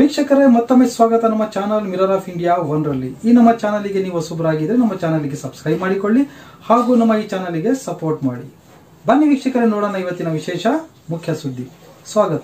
ವೀಕ್ಷಕರೇ ಮತ್ತೊಮ್ಮೆ ಸ್ವಾಗತ ನಮ್ಮ ಚಾನಲ್ ಮಿರರ್ ಆಫ್ ಇಂಡಿಯಾ 1 ರಲ್ಲಿ। ಈ ನಮ್ಮ ಚಾನಲ್ಗೆ ನೀವು ಹೊಸಬರಾಗಿದ್ದರೆ ನಮ್ಮ ಚಾನಲ್ಗೆ ಸಬ್ಸ್ಕ್ರೈಬ್ ಮಾಡಿಕೊಳ್ಳಿ ಹಾಗೂ ನಮ್ಮ ಈ ಚಾನಲ್ಗೆ ಸಪೋರ್ಟ್ ಮಾಡಿ। ಬನ್ನಿ ವೀಕ್ಷಕರೇ ನೋಡೋಣ ಇವತ್ತಿನ ವಿಶೇಷ ಮುಖ್ಯ ಸುದ್ದಿ। ಸ್ವಾಗತ।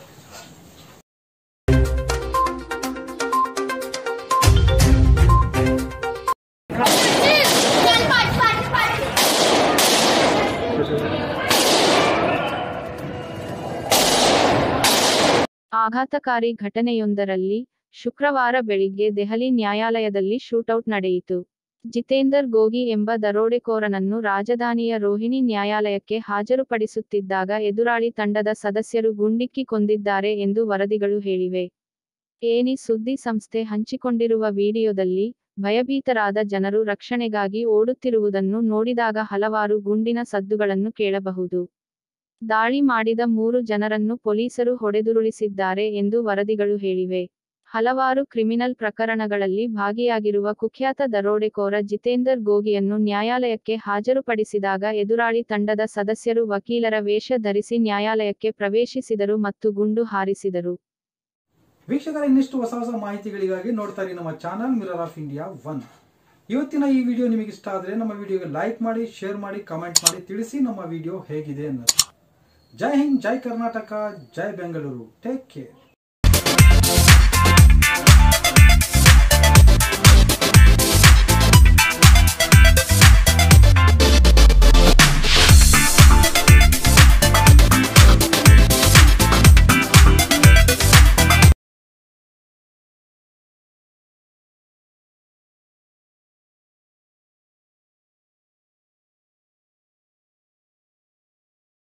ಆಘಾತಕಾರಿ ಘಟನೆಯೊಂದರಲ್ಲಿ ಶುಕ್ರವಾರ ಬೆಳಿಗ್ಗೆ ದೆಹಲಿ ನ್ಯಾಯಾಲಯದಲ್ಲಿ ಶೂಟೌಟ್ ನಡೆಯಿತು। ಜಿತೇಂದರ್ ಗೋಗಿ ಎಂಬ ದರೋಡೆಕೋರನನ್ನು ರಾಜಧಾನಿಯ ರೋಹಿಣಿ ನ್ಯಾಯಾಲಯಕ್ಕೆ ಹಾಜರುಪಡಿಸುತ್ತಿದ್ದಾಗ ಎದುರಾಳಿ ತಂಡದ ಸದಸ್ಯರು ಗುಂಡಿಕ್ಕಿ ಕೊಂದಿದ್ದಾರೆ ಎಂದು ವರದಿಗಳು ಹೇಳಿವೆ। ಏನಿ ಸುದ್ದಿ ಸಂಸ್ಥೆ ಹಂಚಿಕೊಂಡಿರುವ ವಿಡಿಯೋದಲ್ಲಿ ಭಯಭೀತರಾದ ಜನರು ರಕ್ಷಣೆಗಾಗಿ ಓಡುತ್ತಿರುವುದನ್ನು ನೋಡಿದಾಗ ಹಲವಾರು ಗುಂಡಿನ ಸದ್ದುಗಳನ್ನು ಕೇಳಬಹುದು। ದಾಳಿ ಮಾಡಿದ 3 ಜನರನ್ನು ಪೊಲೀಸರು ಹೊಡೆದುರುಳಿಸಿದ್ದಾರೆ ಎಂದು ವರದಿಗಳು ಹೇಳಿವೆ। ಹಲವಾರು ಕ್ರಿಮಿನಲ್ ಪ್ರಕರಣಗಳಲ್ಲಿ ಭಾಗಿಯಾಗಿರುವ ಕುಖ್ಯಾತ ದರೋಡೆಕೋರ ಜಿತೇಂದರ್ ಗೋಗಿಯನ್ನು ನ್ಯಾಯಾಲಯಕ್ಕೆ ಹಾಜರುಪಡಿಸಿದಾಗ ಎದುರಾಳಿ ತಂಡದ ಸದಸ್ಯರು ವಕೀಲರ ವೇಷ ಧರಿಸಿ ನ್ಯಾಯಾಲಯಕ್ಕೆ ಪ್ರವೇಶಿಸಿದರು ಮತ್ತು ಗುಂಡು ಹಾರಿಸಿದರು। ವೀಕ್ಷಕರ ಇನ್ನಷ್ಟು ಹೊಸ ಮಾಹಿತಿಗಳಿಗಾಗಿ ನೋಡ್ತಾ ಇರಿ ನಮ್ಮ ಚಾನಲ್ ಮಿರರ್ ಆಫ್ ಇಂಡಿಯಾ 1। ಇವತ್ತಿನ ಈ ವಿಡಿಯೋ ನಿಮಗೆ ಇಷ್ಟ ಆದರೆ ನಮ್ಮ ವಿಡಿಯೋಗೆ ಲೈಕ್ ಮಾಡಿ, ಶೇರ್ ಮಾಡಿ, ಕಮೆಂಟ್ ಮಾಡಿ ತಿಳಿಸಿ ನಮ್ಮ ವಿಡಿಯೋ ಹೇಗಿದೆ ಅನ್ನೋದು। ಜೈ ಹಿಂದ್, ಜೈ ಕರ್ನಾಟಕ, ಜೈ ಬೆಂಗಳೂರು। Take care.